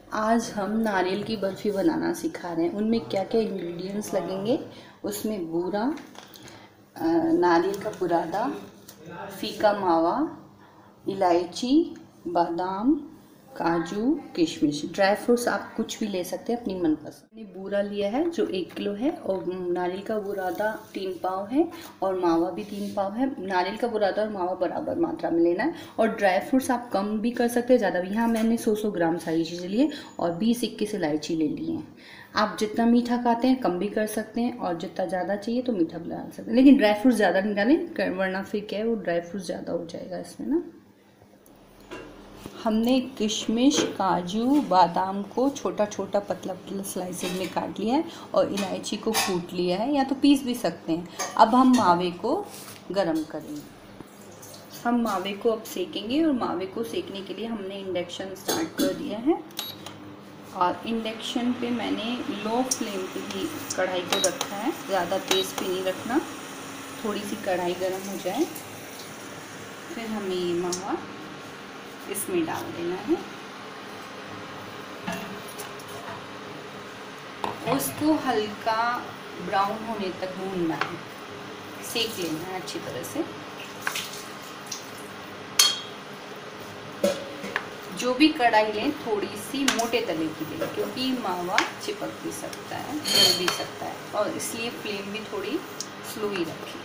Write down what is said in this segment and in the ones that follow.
आज हम नारियल की बर्फ़ी बनाना सिखा रहे हैं। उनमें क्या क्या इंग्रेडिएंट्स लगेंगे, उसमें बूरा, नारियल का बुरादा, फीका मावा, इलायची, बादाम, काजू, किशमिश। ड्राई फ्रूट्स आप कुछ भी ले सकते हैं अपनी मनपसंद। मैंने बूरा लिया है जो 1 किलो है, और नारियल का बुरादा 3 पाव है, और मावा भी 3 पाव है। नारियल का बुरादा और मावा बराबर मात्रा में लेना है, और ड्राई फ्रूट्स आप कम भी कर सकते हैं, ज़्यादा भी। यहाँ मैंने 100 ग्राम सारी चीज़ें ली है, और 20-21 इलायची ले ली हैं। आप जितना मीठा खाते हैं कम भी कर सकते हैं, और जितना ज़्यादा चाहिए तो मीठा भी डाल सकते हैं, लेकिन ड्राई फ्रूट्स ज़्यादा नहीं डालें, वरना फिर क्या है, वो ड्राई फ्रूट्स ज़्यादा हो जाएगा इसमें ना। हमने किशमिश, काजू, बादाम को छोटा छोटा पतला पतला स्लाइसेस में काट लिया है, और इलायची को कूट लिया है, या तो पीस भी सकते हैं। अब हम मावे को गरम करेंगे। हम मावे को अब सेकेंगे, और मावे को सेकने के लिए हमने इंडक्शन स्टार्ट कर दिया है, और इंडक्शन पे मैंने लो फ्लेम पे ही कढ़ाई को रखा है, ज़्यादा तेज़ पे नहीं रखना। थोड़ी सी कढ़ाई गर्म हो जाए, फिर हमें ये मावा इसमें डाल देना है, उसको हल्का ब्राउन होने तक भूनना है, सेक लेना है अच्छी तरह से। जो भी कढ़ाई लें थोड़ी सी मोटे तले की लें, क्योंकि मावा चिपक भी सकता है, जल भी सकता है, और इसलिए फ्लेम भी थोड़ी स्लो ही रखें।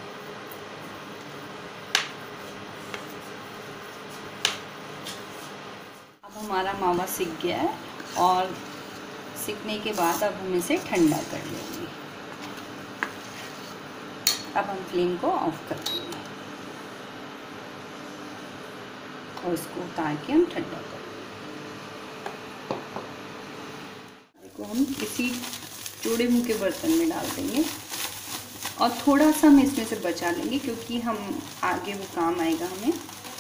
अब हमारा मावा सिक गया है, और सिकने के बाद अब हम इसे ठंडा कर लेंगे। अब हम फ्लेम को ऑफ कर देंगे, और इसको उतार के हम ठंडा कर देंगे। इसको हम किसी चौड़े मुँह के बर्तन में डाल देंगे, और थोड़ा सा हम इसमें से बचा लेंगे, क्योंकि हम आगे वो काम आएगा हमें।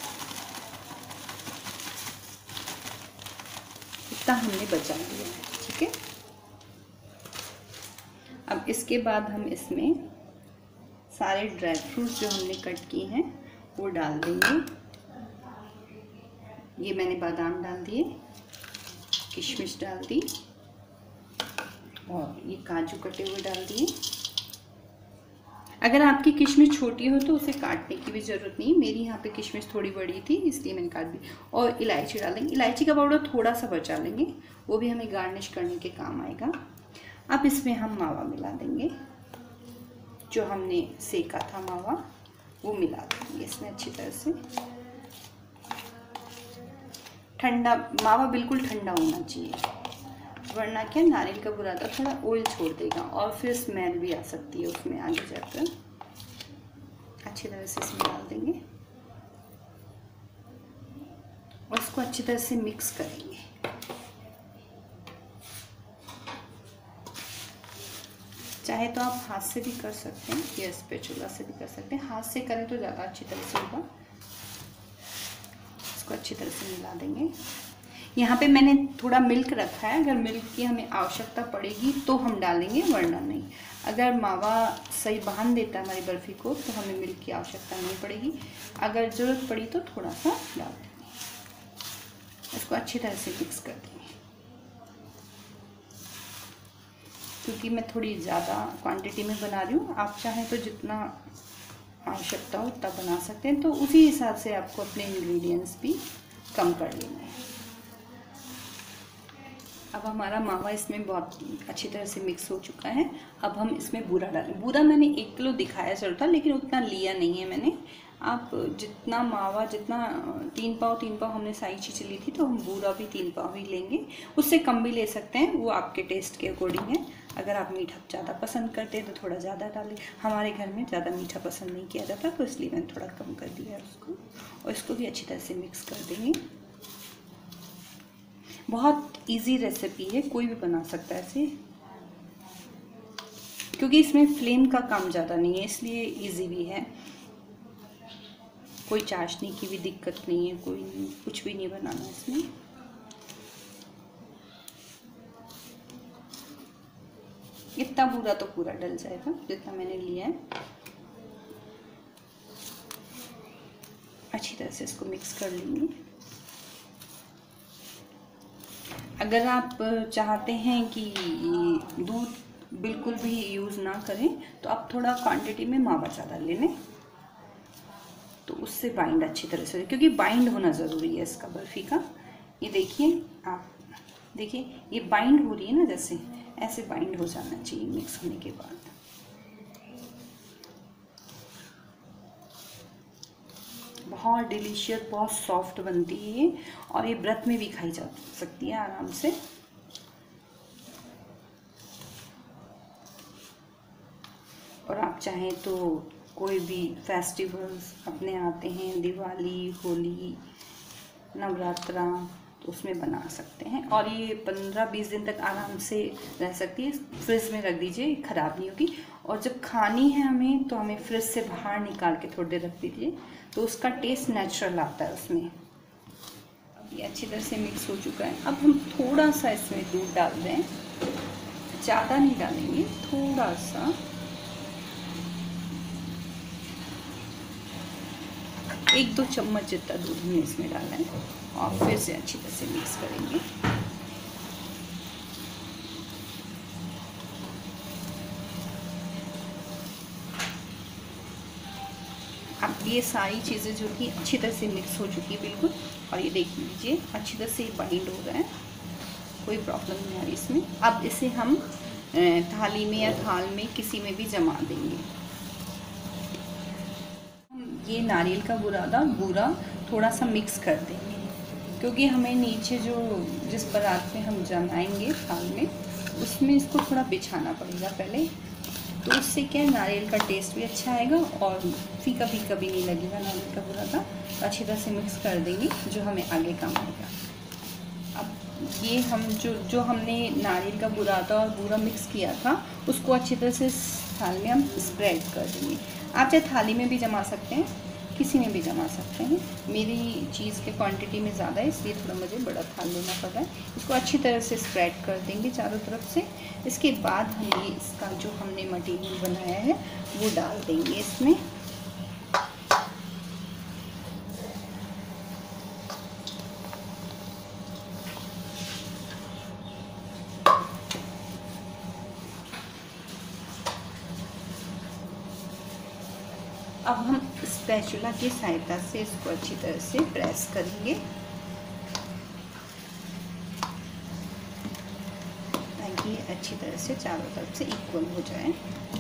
इतना हमने बचा लिया है, ठीक है। अब इसके बाद हम इसमें सारे ड्राई फ्रूट्स जो हमने कट किए हैं वो डाल देंगे। ये मैंने बादाम डाल दिए, किशमिश डाल दी, और ये काजू कटे हुए डाल दिए। अगर आपकी किशमिश छोटी हो तो उसे काटने की भी ज़रूरत नहीं। मेरी यहाँ पे किशमिश थोड़ी बड़ी थी, इसलिए मैंने काट दी। और इलायची डाल देंगे। इलायची का पाउडर थोड़ा सा बचा लेंगे, वो भी हमें गार्निश करने के काम आएगा। अब इसमें हम मावा मिला देंगे, जो हमने सेका था मावा, वो मिला देंगे इसमें अच्छी तरह से। ठंडा मावा बिल्कुल ठंडा होना चाहिए, वरना क्या नारियल का बुरादा थोड़ा ऑयल छोड़ देगा, और फिर स्मेल भी आ सकती है उसमें आगे जाकर। अच्छी तरह से इसमें डाल देंगे, और इसको अच्छी तरह से मिक्स करेंगे। चाहे तो आप हाथ से भी कर सकते हैं, या स्पैचुला से भी कर सकते हैं। हाथ से करें तो ज़्यादा अच्छी तरह से होगा। इसको अच्छी तरह से मिला देंगे। यहाँ पे मैंने थोड़ा मिल्क रखा है, अगर मिल्क की हमें आवश्यकता पड़ेगी तो हम डालेंगे, वरना नहीं। अगर मावा सही बांध देता है हमारी बर्फ़ी को तो हमें मिल्क की आवश्यकता नहीं पड़ेगी। अगर ज़रूरत पड़ी तो थोड़ा सा डाल देंगे। इसको अच्छी तरह से मिक्स कर देंगे, क्योंकि मैं थोड़ी ज़्यादा क्वांटिटी में बना रही हूँ। आप चाहें तो जितना आवश्यकता हो उतना बना सकते हैं, तो उसी हिसाब से आपको अपने इंग्रेडिएंट्स भी कम कर लेना है। अब हमारा मावा इसमें बहुत अच्छी तरह से मिक्स हो चुका है। अब हम इसमें बूरा डालें। बूरा मैंने 1 किलो दिखाया ज़रूर था, लेकिन उतना लिया नहीं है मैंने। आप जितना मावा, जितना 3 पाव हमने सारी चीज़ें ली थी, तो हम बूरा भी 3 पाव ही लेंगे। उससे कम भी ले सकते हैं, वो आपके टेस्ट के अकॉर्डिंग है। अगर आप मीठा ज़्यादा पसंद करते हैं तो थोड़ा ज़्यादा डालें। हमारे घर में ज़्यादा मीठा पसंद नहीं किया जाता, तो इसलिए मैंने थोड़ा कम कर दिया उसको। और इसको भी अच्छी तरह से मिक्स कर देंगे। बहुत इजी रेसिपी है, कोई भी बना सकता है ऐसे, क्योंकि इसमें फ्लेम का काम ज़्यादा नहीं है, इसलिए इजी भी है। कोई चाशनी की भी दिक्कत नहीं है, कोई कुछ भी नहीं बनाना इसमें। इतना बूरा तो पूरा डल जाएगा जितना मैंने लिया है। अच्छी तरह से इसको मिक्स कर लेंगे। अगर आप चाहते हैं कि दूध बिल्कुल भी यूज़ ना करें तो आप थोड़ा क्वांटिटी में मावा ज़्यादा ले लें, तो उससे बाइंड अच्छी तरह से, क्योंकि बाइंड होना ज़रूरी है इसका बर्फ़ी का। ये देखिए, आप देखिए ये बाइंड हो रही है ना, जैसे ऐसे बाइंड हो जाना चाहिए मिक्स होने के बाद। बहुत डिलीशियस, बहुत सॉफ्ट बनती है ये, और ये व्रत में भी खाई जा सकती है आराम से। और आप चाहें तो कोई भी फेस्टिवल्स अपने आते हैं, दिवाली, होली, नवरात्रा, तो उसमें बना सकते हैं। और ये 15-20 दिन तक आराम से रह सकती है। फ्रिज में रख दीजिए, ख़राब नहीं होगी। और जब खानी है हमें तो हमें फ्रिज से बाहर निकाल के थोड़ी देर रख दीजिए, तो उसका टेस्ट नेचुरल आता है उसमें। अब ये अच्छी तरह से मिक्स हो चुका है। अब हम थोड़ा सा इसमें दूध डाल दें, ज़्यादा नहीं डालेंगे, थोड़ा सा, 1-2 चम्मच जितना दूध हमने इसमें डाला है, और फिर से अच्छी तरह से मिक्स करेंगे। अब ये सारी चीज़ें जो कि अच्छी तरह से मिक्स हो चुकी है बिल्कुल, और ये देख लीजिए अच्छी तरह से बाइंड हो रहा है, कोई प्रॉब्लम नहीं आ रही इसमें। अब इसे हम थाली में या थाल में किसी में भी जमा देंगे। ये नारियल का बूरा थोड़ा सा मिक्स कर देंगे, क्योंकि हमें नीचे जो जिस परात में हम जमाएंगे थाल में, उसमें इसको थोड़ा बिछाना पड़ेगा पहले, तो उससे क्या है, नारियल का टेस्ट भी अच्छा आएगा और फीका फीका भी नहीं लगेगा नारियल का बुरादा। तो अच्छी तरह से मिक्स कर देंगे, जो हमें आगे काम आएगा। अब ये हम जो हमने नारियल का बुरादा और बूरा मिक्स किया था, उसको अच्छी तरह से थाल में हम स्प्रेड कर देंगे। आप चाहे थाली में भी जमा सकते हैं, किसी में भी जमा सकते हैं। मेरी चीज़ के क्वांटिटी में ज़्यादा है, इसलिए थोड़ा मुझे बड़ा थाल लेना पड़ रहा है। इसको अच्छी तरह से स्प्रेड कर देंगे चारों तरफ से। इसके बाद हम ये इसका जो हमने मटेरियल बनाया है वो डाल देंगे इसमें। अब हम स्पैचुला की सहायता से इसको अच्छी तरह से प्रेस करेंगे, ताकि ये अच्छी तरह से चारों तरफ से इक्वल हो जाए।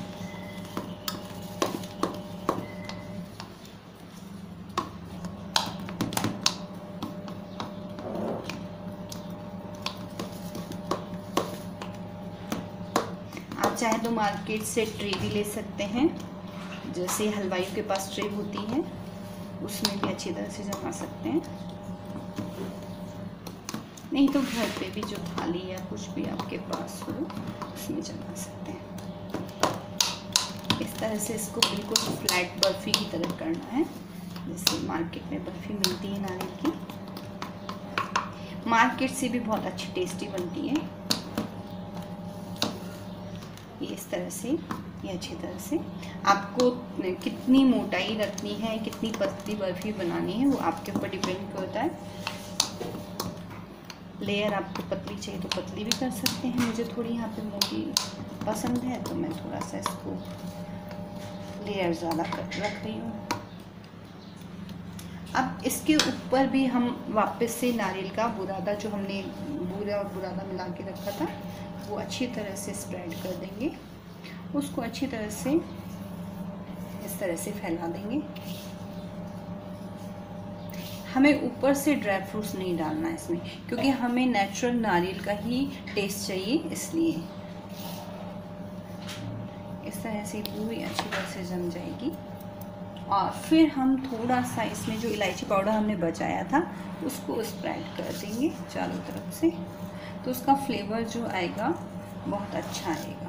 आप चाहे तो मार्केट से ट्रे भी ले सकते हैं, जैसे हलवाइयों के पास ट्रे होती है, उसमें भी अच्छी तरह से जमा सकते हैं। नहीं तो घर पे भी जो थाली या कुछ भी आपके पास हो, उसमें जमा सकते हैं। इस तरह से इसको बिल्कुल फ्लैट बर्फ़ी की तरह करना है, जैसे मार्केट में बर्फ़ी मिलती है नारियल की। मार्केट से भी बहुत अच्छी टेस्टी बनती है। ये इस तरह से, ये अच्छी तरह से, आपको कितनी मोटाई रखनी है, कितनी पतली बर्फ़ी बनानी है, वो आपके ऊपर डिपेंड करता है। लेयर आपको पतली चाहिए तो पतली भी कर सकते हैं। मुझे थोड़ी यहाँ पे मोटी पसंद है, तो मैं थोड़ा सा इसको लेयर ज़्यादा रख रही हूँ। अब इसके ऊपर भी हम वापस से नारियल का बुरादा, जो हमने बूरा और बुरादा मिला के रखा था, वो अच्छी तरह से स्प्रेड कर देंगे। उसको अच्छी तरह से इस तरह से फैला देंगे। हमें ऊपर से ड्राई फ्रूट्स नहीं डालना है इसमें, क्योंकि हमें नेचुरल नारियल का ही टेस्ट चाहिए, इसलिए इस तरह से पूरी अच्छी तरह से जम जाएगी। और फिर हम थोड़ा सा इसमें जो इलायची पाउडर हमने बचाया था, उसको स्प्रेड कर देंगे चारों तरफ से, तो उसका फ्लेवर जो आएगा बहुत अच्छा आएगा।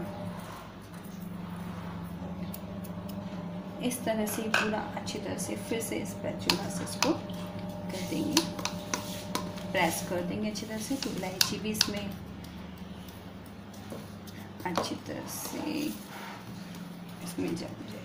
इस तरह से पूरा अच्छी तरह से फिर से स्पैचुला से इसको कर देंगे, प्रेस कर देंगे अच्छी तरह से, तो इलायची भी इसमें अच्छी तरह से इसमें जम जाएगी।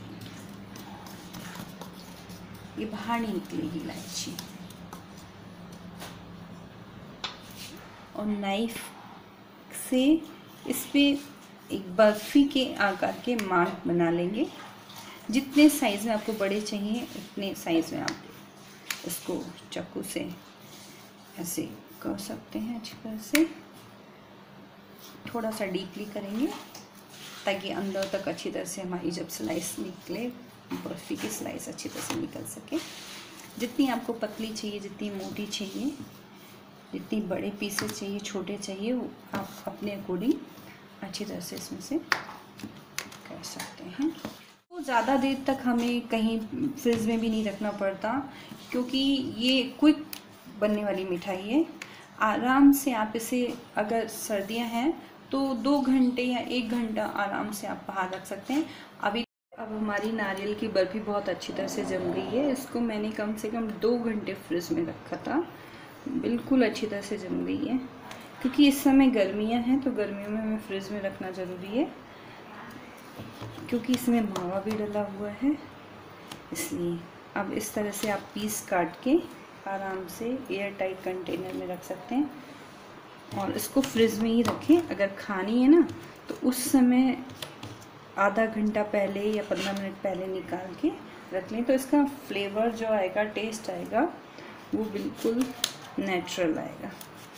ये बाहर नहीं निकलेगी इलायची। और नाइफ से इस पे एक बर्फ़ी के आकार के मार्क बना लेंगे। जितने साइज़ में आपको बड़े चाहिए उतने साइज़ में आप इसको चाकू से ऐसे कर सकते हैं। अच्छी तरह से थोड़ा सा डीपली करेंगे ताकि अंदर तक अच्छी तरह से हमारी जब स्लाइस निकले, बर्फ़ी की स्लाइस अच्छी तरह से निकल सके। जितनी आपको पतली चाहिए, जितनी मोटी चाहिए, जितनी बड़े पीसेस चाहिए, छोटे चाहिए, वो आप अपने अकॉर्डिंग अच्छी तरह से इसमें से कर सकते हैं। तो ज़्यादा देर तक हमें कहीं फ्रिज में भी नहीं रखना पड़ता, क्योंकि ये क्विक बनने वाली मिठाई है। आराम से आप इसे, अगर सर्दियां हैं तो 2 घंटे या 1 घंटा आराम से आप बाहर रख सकते हैं। अब हमारी नारियल की बर्फ़ी बहुत अच्छी तरह से जम गई है। इसको मैंने कम से कम 2 घंटे फ्रिज में रखा था, बिल्कुल अच्छी तरह से जम गई है। क्योंकि इस समय गर्मियां हैं तो गर्मियों में हमें फ्रिज में रखना ज़रूरी है, क्योंकि इसमें मावा भी डला हुआ है, इसलिए। अब इस तरह से आप पीस काट के आराम से एयर टाइट कंटेनर में रख सकते हैं और इसको फ्रिज में ही रखें। अगर खानी है ना तो उस समय आधा घंटा पहले या 15 मिनट पहले निकाल के रख लें, तो इसका फ्लेवर जो आएगा, टेस्ट आएगा, वो बिल्कुल नेचुरल आएगा।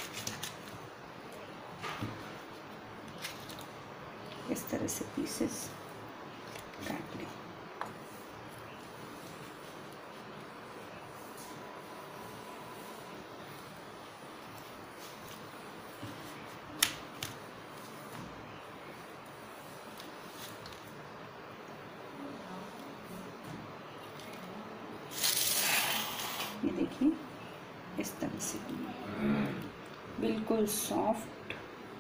इस तरह से पीसेस काट लें। ये देखिए इस तरह से बिल्कुल सॉफ्ट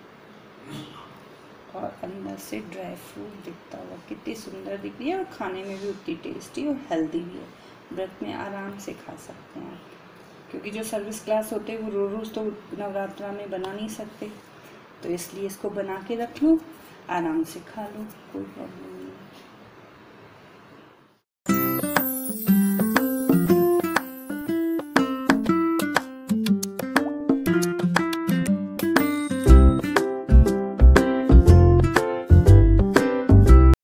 और अंदर से ड्राई फ्रूट दिखता हुआ, कितनी सुंदर दिख रही है और खाने में भी उतनी टेस्टी और हेल्दी भी है। व्रत में आराम से खा सकते हैं आप, क्योंकि जो सर्विस क्लास होते हैं वो रोज़ रोज़ तो नवरात्रा में बना नहीं सकते, तो इसलिए इसको बना के रख लो, आराम से खा लो, कोई प्रॉब्लम